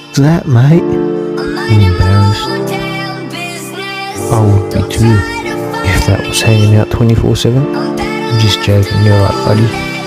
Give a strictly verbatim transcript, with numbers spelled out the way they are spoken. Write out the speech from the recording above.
that, mate? Embarrassed. I would be too, if that was hanging out twenty-four seven. I'm just joking, you're right, buddy.